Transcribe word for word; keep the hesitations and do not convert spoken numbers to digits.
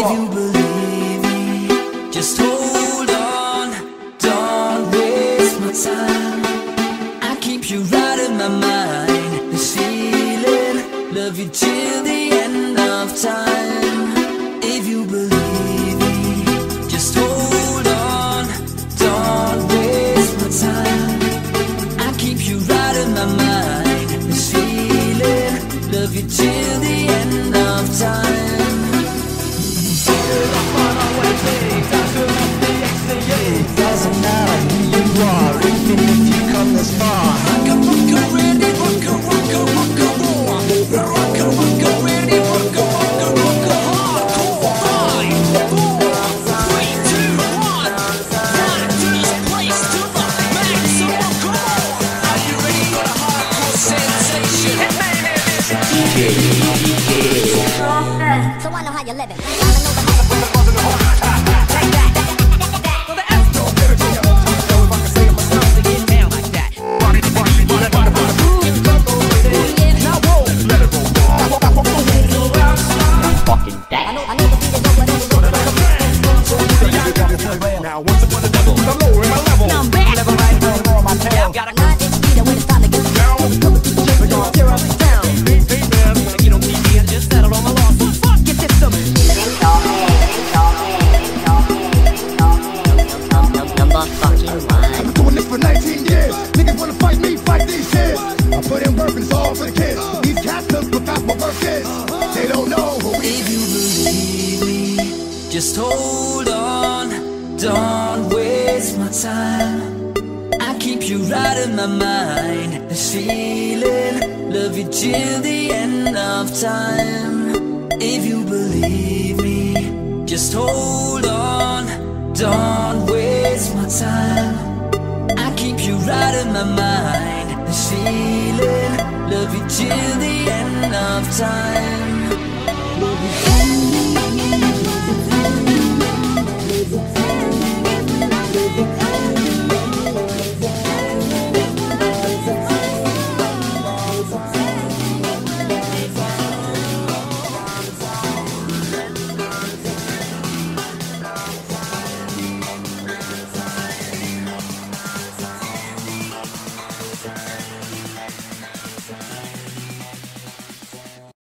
If you believe me, just hold on, don't waste my time. I keep you right in my mind, this feeling, love you till the end of time. If you believe me, just hold on, don't waste my time. I keep you right in my mind, this feeling, love you till the end of time. Doesn't matter who you are, even if you come this far. Rocka, rocka, ready, rocka, rocka, rocka, roll. Rocka, rocka, ready, rocka, rocka, rocka, hardcore. Five, four, three, two, one. Back to this place to the maximum. Come on, are you ready for the hardcore sensation? Crofton. So I know how you're living. Now once upon a level, I'm lowering my level. Now I'm back. Level right now, on my tail. Yeah, got a nine inch speed when it's time to get down. Coming through the chase, we're gonna tear up the town. Hey, hey, man, when I get on T V, I just settled on my loss. So fuck your system. Number fucking one. I've been doing this for nineteen years. Niggas wanna fight me, fight these kids. I put in work and it's all for the kids. These cats just look out my work is. They don't know who we. If you believe me, just hold on, don't waste my time. I keep you right in my mind, this feeling, love you till the end of time. If you believe me, just hold on, don't waste my time. I keep you right in my mind, this feeling, love you till the end of time.